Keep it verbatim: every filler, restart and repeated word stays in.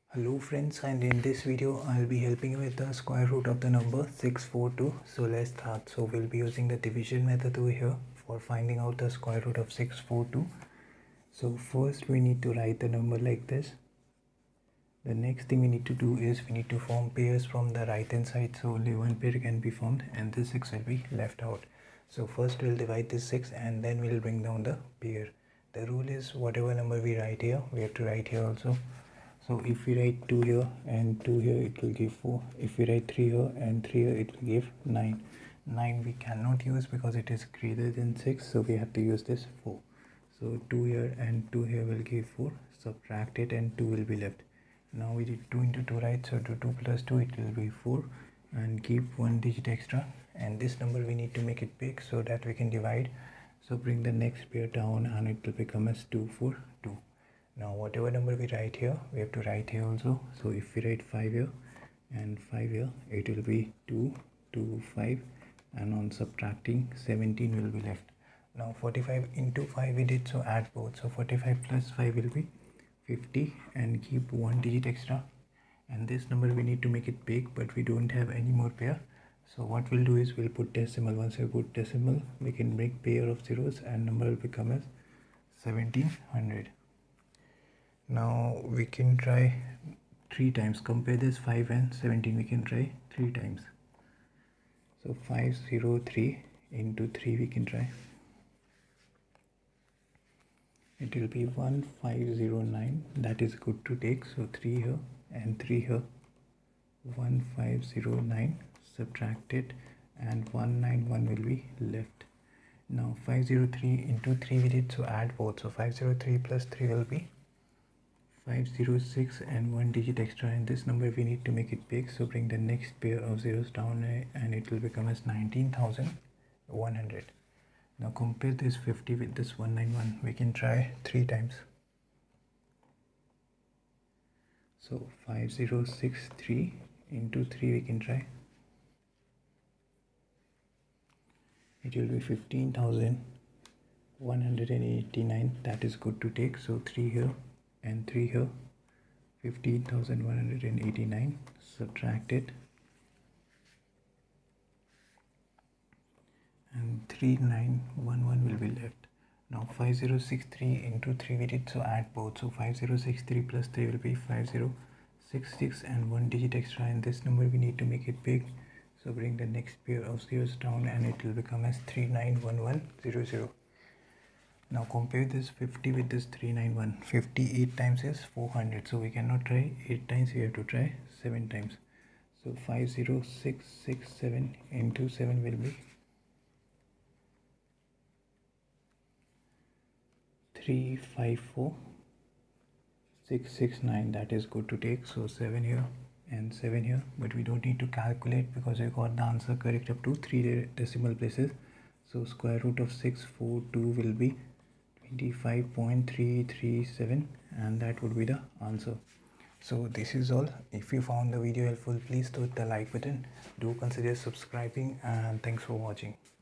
Hello friends, and in this video I'll be helping you with the square root of the number six four two. So let's start. So we'll be using the division method over here for finding out the square root of six four two. So first we need to write the number like this. The next thing we need to do is we need to form pairs from the right hand side, so only one pair can be formed and this six will be left out. So first we'll divide this six and then we'll bring down the pair. The rule is whatever number we write here, we have to write here also. So if we write two here and two here, it will give four. If we write three here and three here, it will give nine. nine we cannot use because it is greater than six, so we have to use this four. So two here and two here will give four. Subtract it and two will be left. Now we did two into two, right? So to two plus two, it will be four, and keep one digit extra. And this number we need to make it big so that we can divide. So bring the next pair down and it will become as two four two. Now whatever number we write here, we have to write here also. So if we write five here and five here, it will be two, two, five, and on subtracting seventeen will be left. Now forty-five into five we did, so add both. So forty-five plus five will be fifty, and keep one digit extra. And this number we need to make it big, but we don't have any more pair. So what we'll do is we'll put decimal. Once we put decimal, we can make pair of zeros and number will become as seventeen hundred. Now we can try three times. Compare this five and seventeen. We can try three times. So five zero three into three we can try. It will be one five zero nine. That is good to take. So three here and three here. one five zero nine. Subtract it and one nine one will be left. Now five zero three into three we did, so add both. So five zero three plus three will be five zero six, and one digit extra. And this number we need to make it big, so bring the next pair of zeros down and it will become as nineteen thousand one hundred. Now compare this fifty with this one ninety-one. We can try three times. So five zero six three into three we can try. It will be fifteen thousand one hundred eighty-nine. That is good to take. So three here and three here. fifteen thousand one hundred eighty-nine. Subtract it. And three nine one one will be left. Now five zero six three into three we did, so add both. So five zero six three plus three will be five zero six six, and one digit extra. And this number we need to make it big, so bring the next pair of zeros down and it will become as three nine one one zero zero. Now compare this fifty with this three nine one. fifty eight times is four hundred, so we cannot try eight times, we have to try seven times. So five zero six six seven into seven will be three five four six six nine. That is good to take. So seven here and seven here, but we don't need to calculate because we got the answer correct up to three decimal places. So square root of six four two will be twenty-five point three three seven, and that would be the answer. So this is all. If you found the video helpful, please hit the like button. Do consider subscribing, and thanks for watching.